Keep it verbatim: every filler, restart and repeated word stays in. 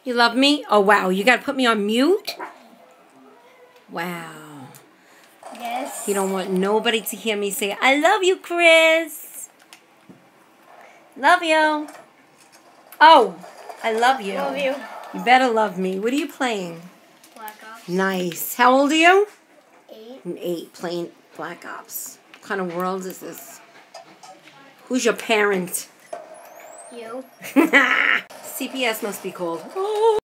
You love me? Oh, wow. You got to put me on mute? Wow. Yes. You don't want nobody to hear me say, I love you, Chris. Love you. Oh, I love you. Love you. You better love me. What are you playing? Black Ops. Nice. How old are you? Eight. I'm eight, playing Black Ops. What kind of world is this? Who's your parent? You. C P S must be cold. Oh.